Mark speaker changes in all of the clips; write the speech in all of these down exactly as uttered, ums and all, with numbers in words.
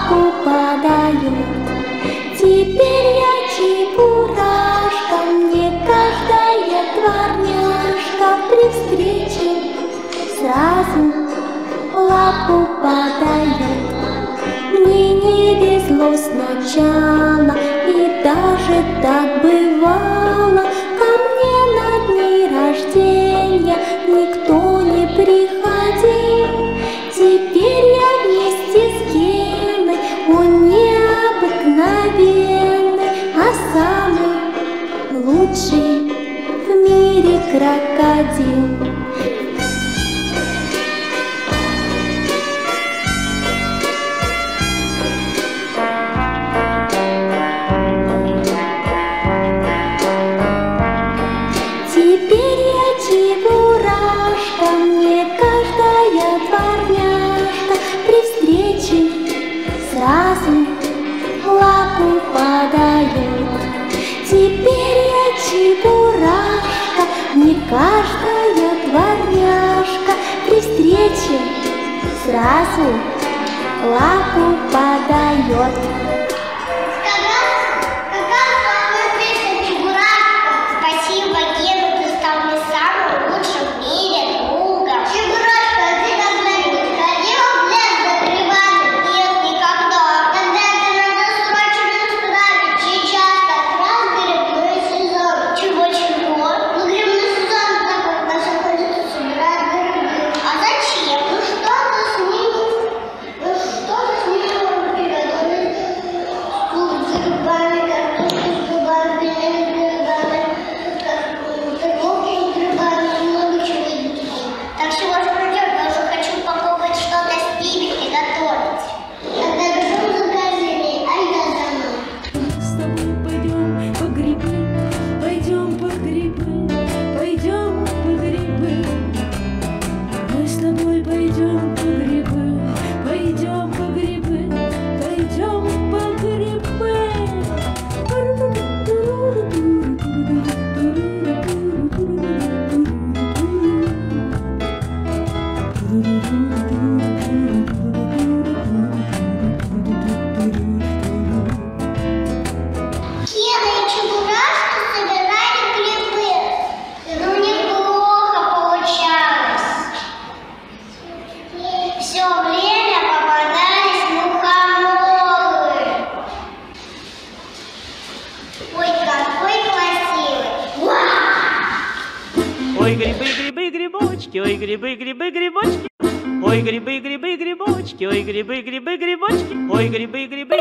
Speaker 1: лапу подает. Теперь я чебурашка, мне каждая дворняжка при встрече сразу лапу подает. Мне не везло сначала, и даже так бывало. Ко мне на дни рождения никто не приходил. Теперь я вместе с Геной, он необыкновенный, а самый лучший в мире крокодил. Теперь я чебурашка, мне каждая дворняжка при встрече сразу лапу подает. Теперь я чебурашка, мне каждая дворняжка при встрече сразу лапу подает.
Speaker 2: Ой, грибы, грибы, грибочки, ой, грибы, грибы, грибочки. Ой, грибы, грибы, грибочки, ой, грибы, грибы, грибочки. Ой, грибы, грибы,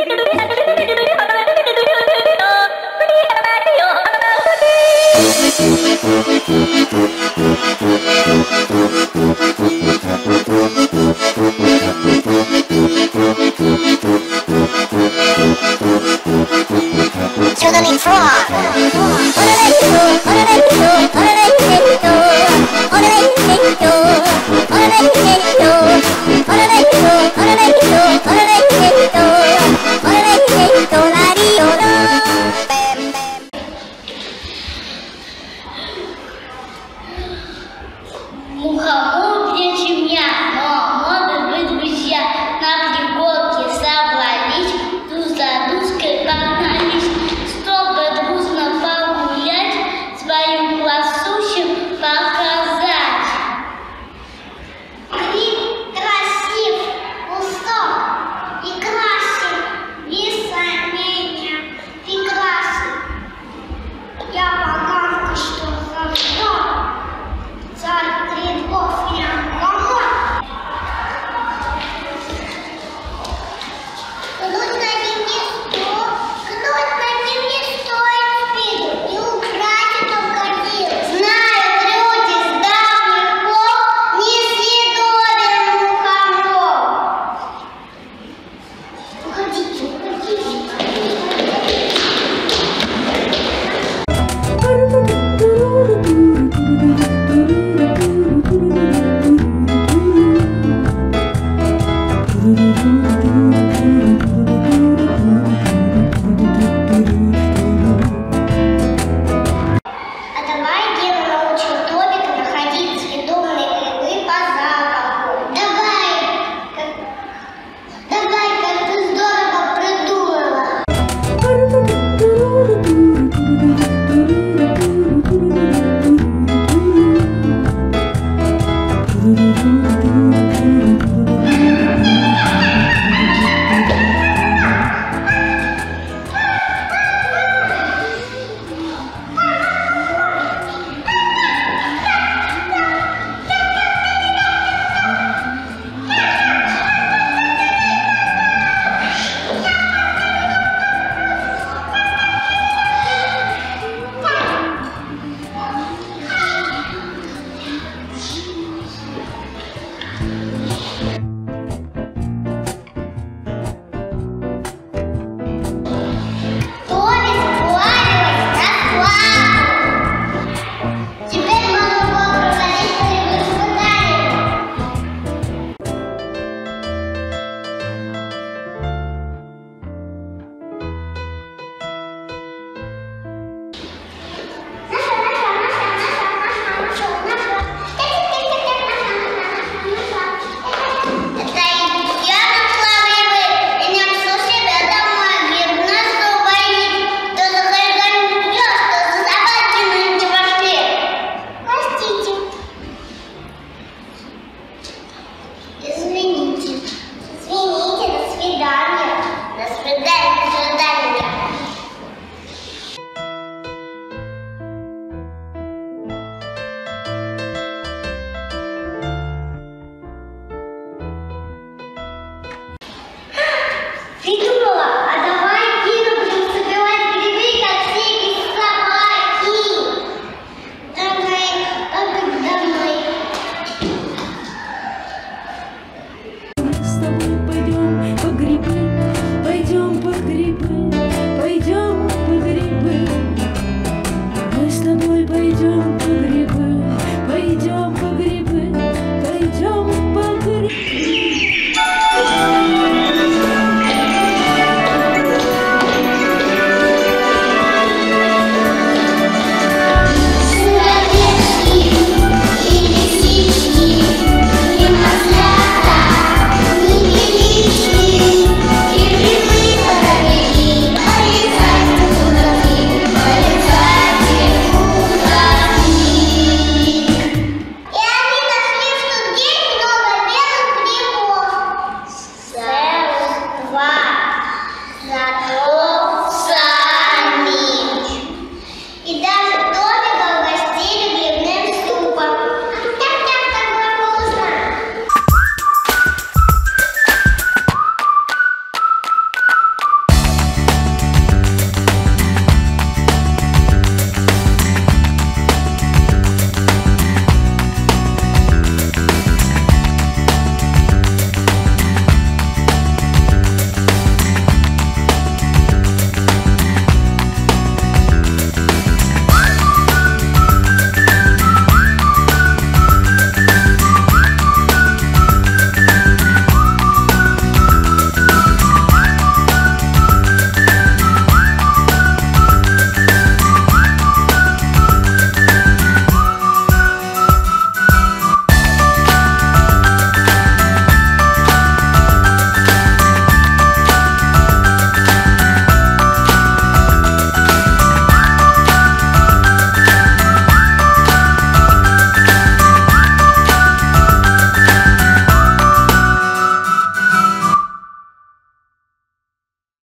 Speaker 3: Мухомор где семья, но могут быть друзья. На пригорке собрались, туз за тузкой погнались, чтобы дружно погулять, своим классущим показать. Гриб красив, кусок и красив, весомение прекрасен. Я поганка, что за что? Царь грибов.